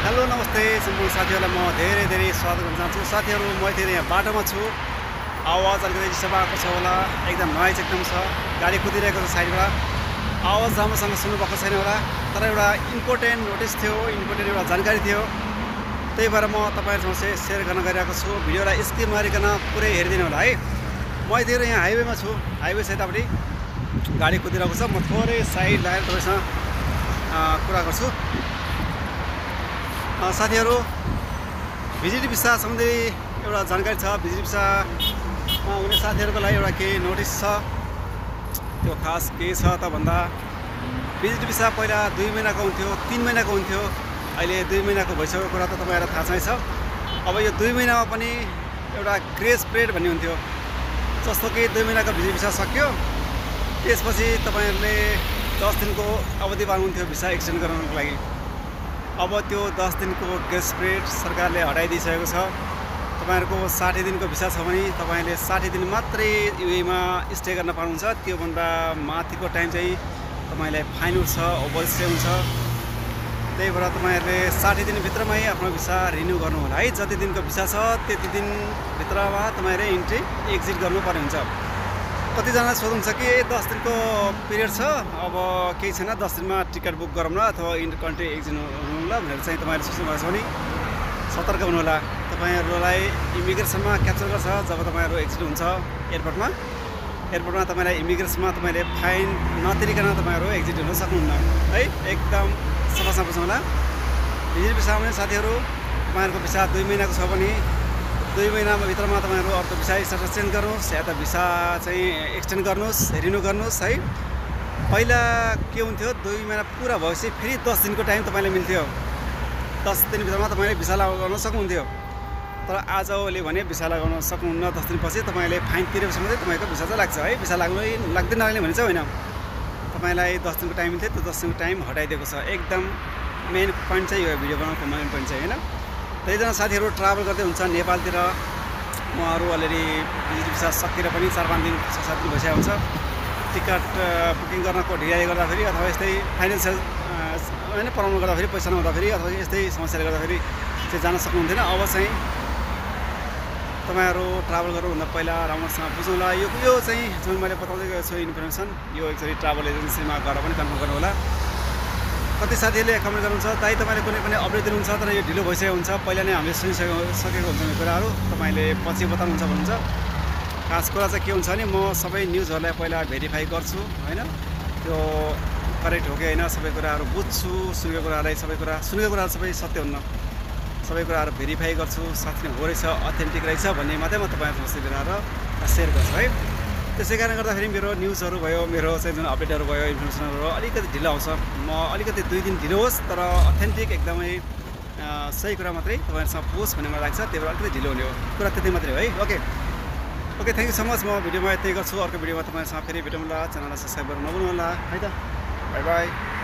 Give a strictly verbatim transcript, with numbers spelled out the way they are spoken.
Hello नमस्ते सम्पूर्ण साथीहरूलाई म धेरै धेरै स्वागत गर्न चाहन्छु। साथीहरू म यति यहाँ बाटोमा छु। आवाज अलिकति डिस्टर्ब आएको छ होला, एकदम नोइज एकदम छ, गाडी कुदिरहेको छ साइडबाट। आवाज राम्रोसँग सुन्नु भएको छैन होला, तर एउटा इम्पोर्टेन्ट नोटिस थियो, इम्पोर्टेन्ट एउटा जानकारी थियो, त्यही भएर म तपाईँहरूसँग चाहिँ सेयर गर्न गइरहेको छु। भिडियोलाई स्किप नगरिकन पुरै हेरिदिनु होला है। म यति यहाँ हाइवेमा छु, हाइवे साइडपट्टि गाडी कुदिरहेको छ। म थोरै साइड लगाएर तपाईँसँग कुरा गर्छु। साथीहरू भिजिट भिसा सम्बन्धी एउटा जानकारी छ। भिजिट भिसामा हुने साथीहरूको लागि एउटा केही नोटिस छ। त्यो खास के छ त भन्दा भिजिट भिसा पहिला दुई महिनाको हुन्थ्यो, तिन महिनाको हुन्थ्यो, अहिले दुई महिनाको भइसकेको कुरा त तपाईँहरूलाई थाहा छैन छ। अब यो दुई महिनामा पनि एउटा ग्रेस पिरियड भन्ने हुन्थ्यो, जस्तो कि दुई महिनाको भिजिट भिसा सक्यो, त्यसपछि तपाईँहरूले दस दिनको अवधि पाउनुहुन्थ्यो भिसा एक्सटेन्ड गराउनको लागि। अब त्यो दस दिनको ग्रेस पिरियड सरकारले हटाइदिइसकेको छ। तपाईँहरूको साठी दिनको भिसा छ भने तपाईँले साठी दिन मात्रै युएमा स्टे गर्न पाउनुहुन्छ। त्योभन्दा माथिको टाइम चाहिँ तपाईँलाई फाइन उठ्छ, ओभर स्टे हुन्छ। त्यही भएर तपाईँहरूले साठी दिनभित्रमै आफ्नो भिसा रिन्यू गर्नु होला है। जति दिनको भिसा छ त्यति दिनभित्रमा तपाईँहरूले इन्ट्री एक्जिट गर्नुपर्ने हुन्छ। कतिजना सोध्नुहुन्छ कि दस दिनको पिरियड छ, अब केही छैन, दस दिनमा टिकट बुक गरौँ न अथवा इन्टर कन्ट्री एक्जिट हुनु होला भनेर चाहिँ तपाईँहरूले सोच्नु भएको छ भने सतर्क हुनु होला। तपाईँहरूलाई इमिग्रेसनमा क्याप्चर गर्छ जब तपाईँहरू एक्जिट हुन्छ एयरपोर्टमा। एयरपोर्टमा तपाईँलाई इमिग्रेसनमा तपाईँले फाइन नतिरिकन तपाईँहरू एक्जिट हुन सक्नुहुन्न है। एकदम सफासँग बुझ्नु होला। भिजिट भिसा भने साथीहरू तपाईँहरूको भिसा दुई महिनाको छ भने दुई महिनामा भित्रमा तपाईँहरू अर्को भिसा स्टेटस चेन्ज गर्नुहोस् या त भिसा चाहिँ एक्सटेन्ड गर्नुहोस्, रिन्यू गर्नुहोस् है। पहिला के हुन्थ्यो, दुई महिना पुरा भएपछि फेरि दस दिनको टाइम तपाईँलाई मिल्थ्यो। दस दिनभित्रमा तपाईँले भिसा लगाउन सक्नुहुन्थ्यो। तर आजले भने भिसा लगाउन सक्नुहुन्न। दस दिनपछि तपाईँले फाइन तिरेपछि मात्रै तपाईँको भिसा चाहिँ लाग्छ है। भिसा लाग्नु लाग्दैन लाग्ने भने चाहिँ होइन, तपाईँलाई दस दिनको टाइम मिल्थ्यो, त्यो दस दिनको टाइम हटाइदिएको छ। एकदम मेन पोइन्ट चाहिँ यो भिडियो बनाउनुको मेन पोइन्ट चाहिँ होइन। धेरैजना साथीहरू ट्राभल गर्दै हुन्छ नेपालतिर, उहाँहरू अलरेडी भिजिट भिसा सकेर पनि चार पाँच दिन छ सात दिन भइसकेको हुन्छ। टिकट बुकिङ गर्नको ढिलाइ गर्दाखेरि अथवा यस्तै फाइनेन्सियल होइन प्रब्लम गर्दाखेरि, पैसा नहुँदाखेरि अथवा यस्तै समस्याले गर्दाखेरि चाहिँ जान सक्नुहुन्थेन। अब चाहिँ तपाईँहरू ट्राभल गर्नुभन्दा पहिला राम्रोसँग बुझ्नु होला। यो यो चाहिँ जुन मैले बताउँदै गएको छु इन्फर्मेसन, यो एकचोटि ट्राभल एजेन्सीमा गएर पनि कन्फर्म गर्नु होला। कति साथीहरूले कमेन्ट गर्नुहुन्छ, दाइ तपाईँले कुनै पनि अपडेट दिनुहुन्छ तर यो ढिलो भइसकेको हुन्छ, पहिला नै हामीले सुनिसकेको सकेको हुन्छ यो कुराहरू, तपाईँले पछि बताउनुहुन्छ भन्नुहुन्छ। खास कुरा चाहिँ के हुन्छ भने म सबै न्युजहरूलाई पहिला भेरिफाई गर्छु होइन, त्यो करेक्ट हो कि होइन सबै कुराहरू बुझ्छु। सुनेको कुराहरूलाई सबै कुरा सुनेको कुराहरू सबै सत्य हुन्न, सबै कुराहरू भेरिफाई गर्छु, साँच्चै हो रहेछ, अथेन्टिक रहेछ भन्ने मात्रै म तपाईँहरूसँग मिलाएर सेयर गर्छु है। त्यसै कारण गर्दाखेरि मेरो न्युजहरू भयो, मेरो चाहिँ जुन अपडेटहरू भयो, इन्फर्मेसनहरू भयो, अलिकति ढिलो आउँछ। म अलिकति दुई दिन ढिलो होस् तर अथेन्टिक एकदमै सही कुरा मात्रै तपाईँहरूसँग पुगोस् भन्ने मलाई लाग्छ। त्यही भएर अलिकति ढिलो हुने हो, कुरा त्यति मात्रै हो है। Okay okay thank you so much. म भिडियोमा यति गर्छु, अर्को भिडियोमा तपाईँहरूसँग फेरि भेटौँ होला। च्यानललाई सब्सक्राइब गर्नु नभुल्नु होला है त। Bye by.